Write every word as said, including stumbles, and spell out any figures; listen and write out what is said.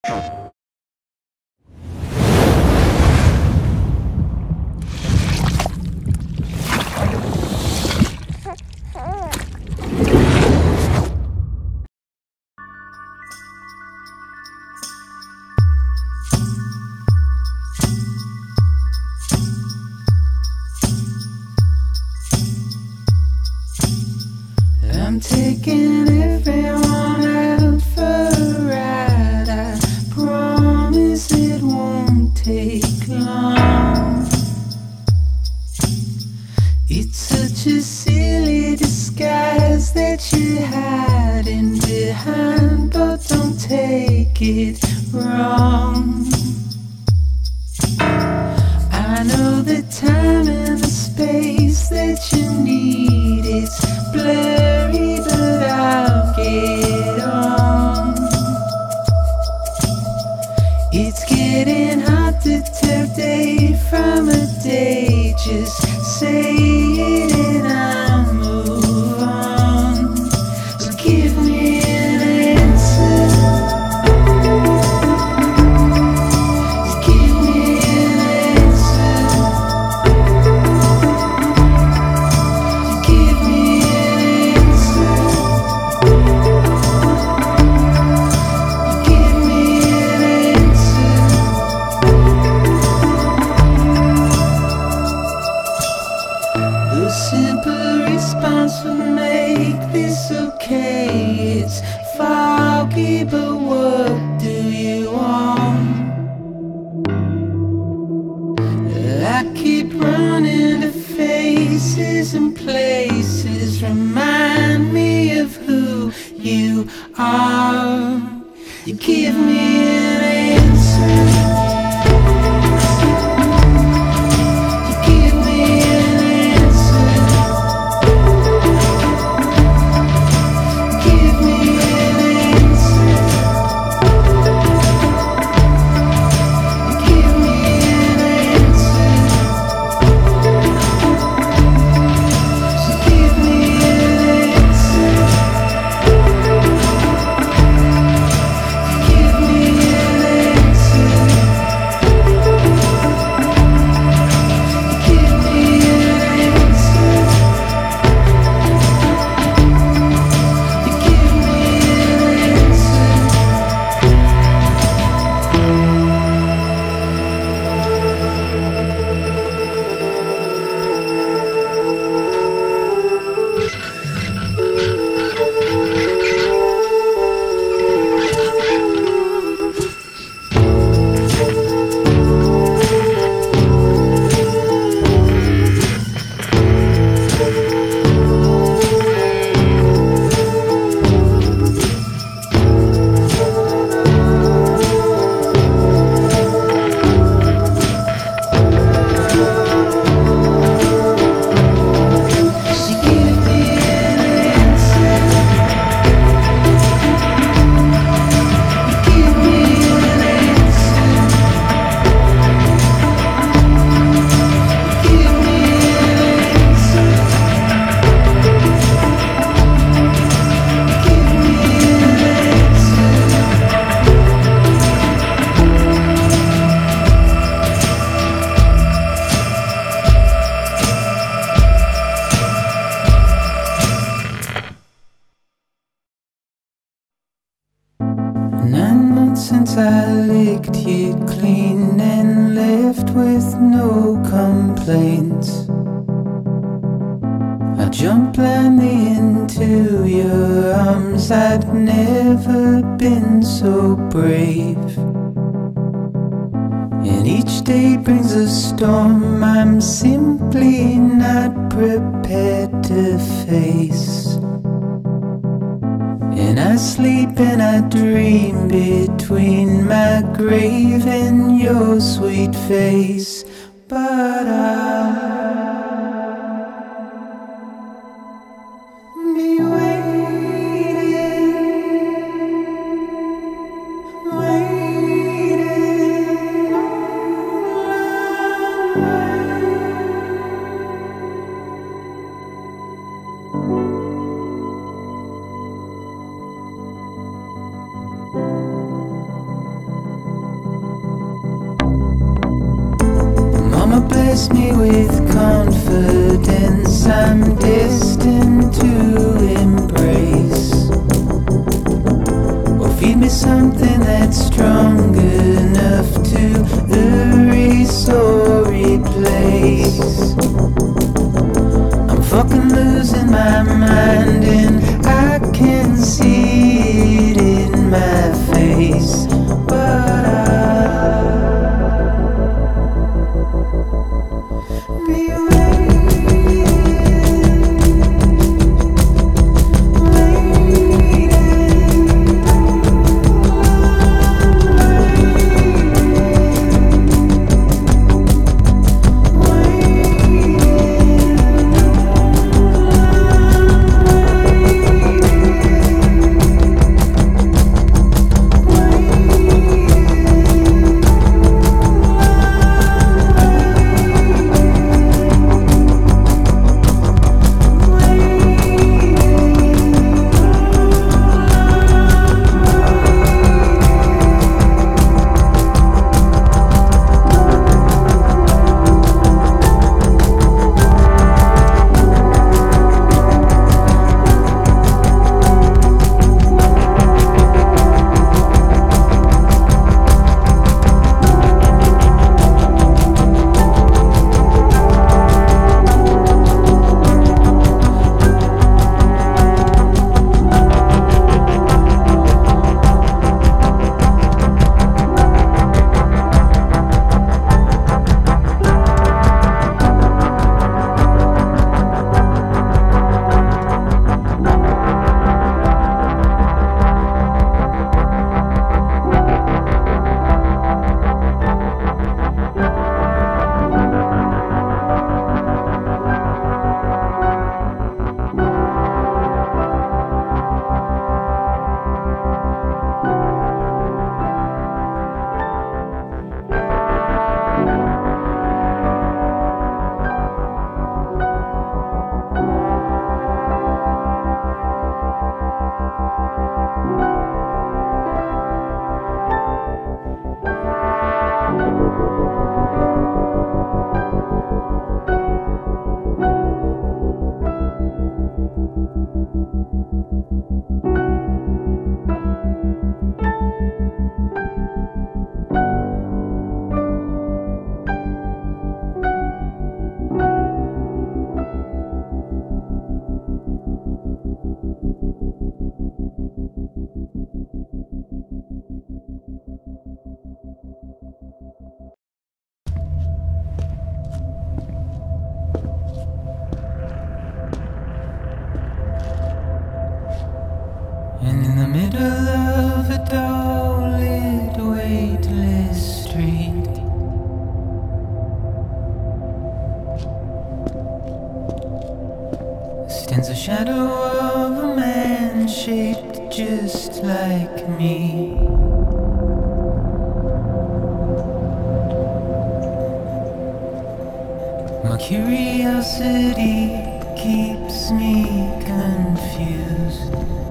I'm taking everyone out for a ride. I promise it won't take long. It's such a silly disguise that you're hiding behind, but don't take it wrong. I know the time and the space that you need. It's blurry, but I'll get on. It's getting hard to tell day from a day. Just say it and I'll move on. So give me an answer. Just give me an answer. Just give me an answer. Give me an answer. The simple response would make this okay. It's foggy, but what do you want? I keep running to faces and places. Remind me of who you are. You give me an answer. Give me an answer. Give me an answer. Give me an answer. So give me an answer. Give me an answer. Give me an answer. You give me an answer. She give me an answer. Give me an answer. Give me an answer. Give me an answer. Nine months since I licked you clean and left with no complaints. I jumped blindly into your arms. I'd never been so brave. And each day brings a storm I'm simply not prepared to face. And I sleep and I dream between my grave and your sweet face. But I'll be waiting, waiting all my way. kiss me with confidence I'm destined to embrace, or feed me something that's strong enough to erase or replace. I'm fucking losing my mind and I can see it in my face, but I'll be And in the middle of a dull-lit, weightless street, stands the shadow of a man shaped just like me. My curiosity keeps me confused.